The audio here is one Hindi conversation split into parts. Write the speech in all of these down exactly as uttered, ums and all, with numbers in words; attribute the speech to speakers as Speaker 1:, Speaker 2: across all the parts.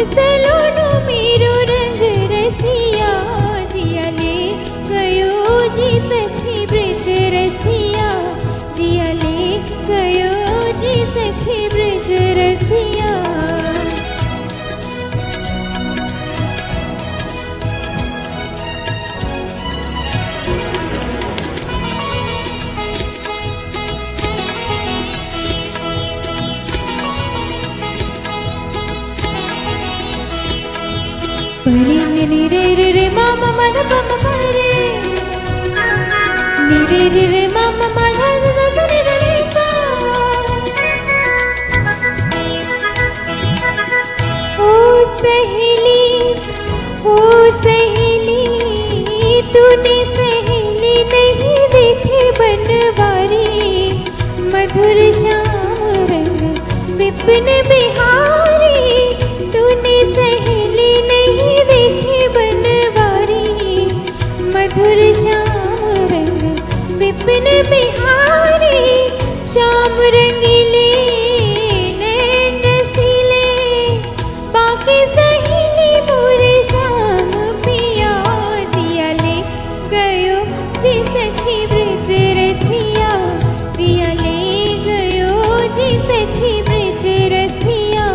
Speaker 1: सलोनो मेरो रंग रसिया, जिया ले गयो जी सखी ब्रज रसिया, जिया ले गयो जी सखी ब्रज रसिया। परे नि रे रे रे मा मा मा ध प म प रे, नि रे रे रे मा मा मा ध ध ध ध नि ध नि पा। ओ सहेली ओ सहेली तूने सहेली नहीं देखे बनवारी, मधुर श्याम रंग विपिन बिहारी, तूने सहेली नहीं देखे बनवारी, मधुर श्याम रंग विपिन बिहारी, श्याम रंगीले नैन रसीले बाकी सहेली मोरे श्याम पिया, जिया ले गयो जी सखी ब्रज रसिया, जिया ले गयो जी सखी ब्रज रसिया।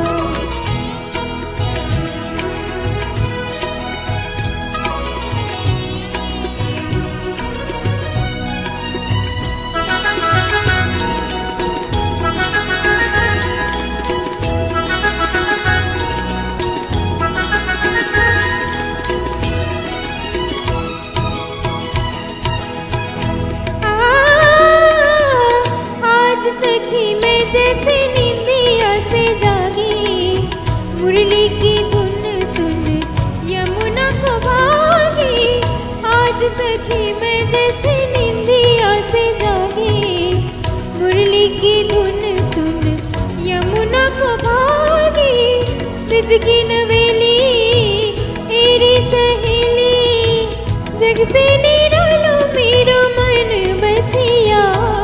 Speaker 1: सखी मैं जैसे नींदिया से जागी, मुरली की धुन सुन यमुना को भागी, आज सखी मैं जैसे नींदिया से जागी, मुरली की धुन सुन यमुना को भागी, ब्रज की नवेली तेरी सहेली, जग से निरालो मेरो मन बसिया,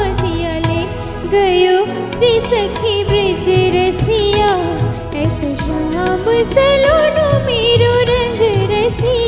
Speaker 1: गयो जी सखी ब्रज रसिया, ऐसे श्याम सलोनो मेरो रंग रसिया।